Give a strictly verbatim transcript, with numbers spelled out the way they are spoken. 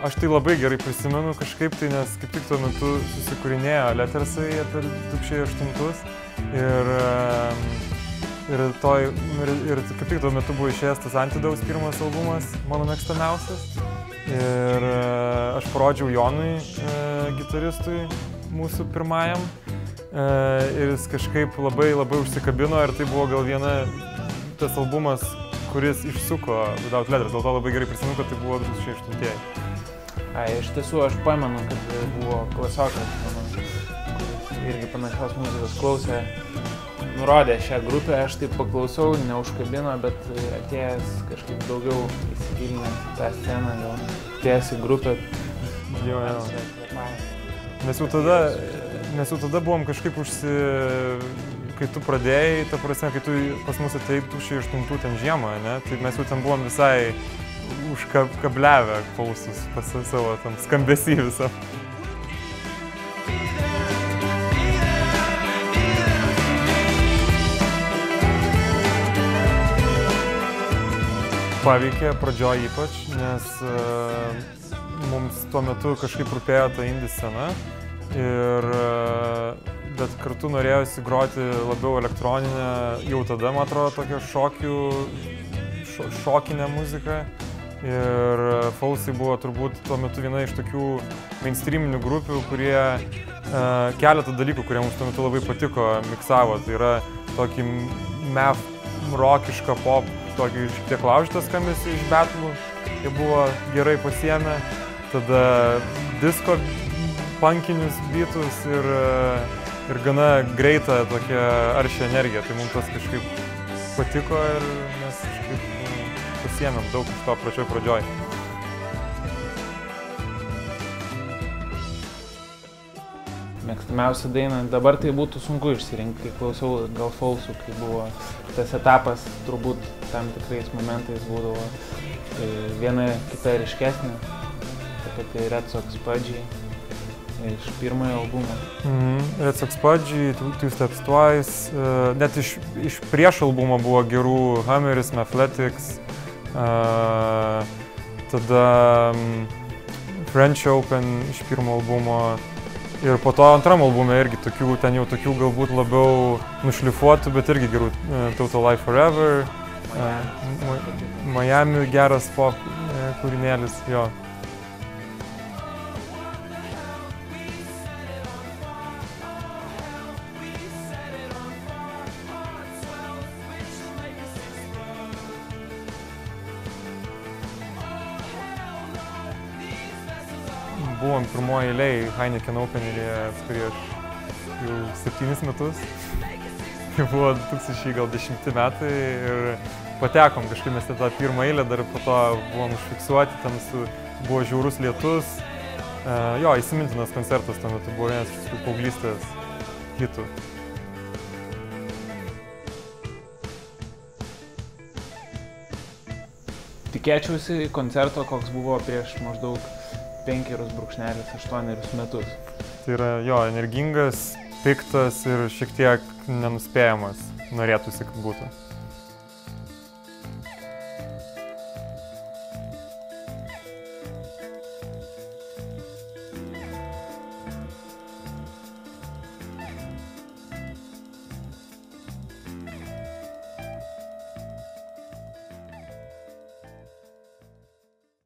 aš tai labai gerai prisimenu kažkaip tai, nes kaip tik tuo metu susikūrinėjo Lettersai apie du tūkstančiai aštuntus ir, ir, toj, ir, ir kaip tik tuo metu buvo išėjęs tas Antidotes pirmas albumas, mano mėgstamiausias. Ir aš parodžiau Jonui, gitaristui, mūsų pirmajam. Ir jis kažkaip labai labai užsikabino ir tai buvo gal viena tas albumas, kuris išsuko Without Letters, dėl to labai gerai prisimenu, kad tai buvo du tūkstančiai aštuntieji. Ai, iš tiesų aš pamenu, kad buvo klasiokas, mano, kuris irgi panašios muzikos klausė, nurodė šią grupę, aš taip paklausau, neužkabino, bet atėjęs kažkaip daugiau įsigilinęs tą sceną, gal atėjęs į grupę. Jo, jo. Mes jau tada, mes jau tada buvom kažkaip užsi... Kai tu pradėjai, ta prasme, kai tu pas mus atėjai du tūkstančiai aštuntų ten žiemą, ne, tai mes jau ten buvom visai užkabliavę klausus pas savo tam skambesį visą. Paveikė pradžioj ypač, nes uh, mums tuo metu kažkaip rūpėjo ta indie scena ir uh, bet kartu norėjosi groti labiau elektroninę, jau tada, man atrodo, tokią šokių, šo, šokinę muziką. Ir Falsai buvo turbūt tuo metu viena iš tokių mainstreaminių grupių, kurie uh, keletą dalykų, kurie mums tuo metu labai patiko, miksavo. Tai yra tokį math rockišką pop, tokį šiek tiek laužytą skambesį iš Beatlų, jie buvo gerai pasiėmę. Tada disko punkinius beatus ir uh, ir gana greitą tokią aršią energiją, tai mums tas kažkaip patiko ir mes kažkaip pasiėmėm daug iš to pačioj pradžioj. Mėgstamiausia daina, dabar tai būtų sunku išsirinkti, kai klausiau gal Falsų, kai buvo tas etapas, turbūt tam tikrais momentais būdavo viena kita ryškesnė, ta pati Red Sox Pudgy. Iš pirmojo albumo. Mhm. Red Sox Pudgy, Two Steps Twice, uh, net iš, iš prieš albumo buvo gerų Hammeris, Mathletics, uh, tada um, French Open iš pirmo albumo ir po to antram albume irgi tokių, ten jau tokių galbūt labiau nušlifuotų, bet irgi gerų uh, Total Life Forever, uh, Miami geras pop uh, kūrinėlis, jo. Buvom pirmoji eilėj Heineken Openeryje prieš jau septynis metus. Tai buvo du tūkstančiai dešimti metai ir patekom kažkaip mes į tą pirmą eilę, dar po to buvom užfiksuoti, ten su, buvo žiaurus lietus. Uh, jo, įsimintinas koncertas tuo metu buvo vienas iš tų paauglystės hitų. Tikėčiausi koncerto, koks buvo prieš maždaug penkerius brūkšnelis aštuonerius metus. Tai yra jo, energingas, piktas ir šiek tiek nenuspėjamas norėtųsi, kad būtų.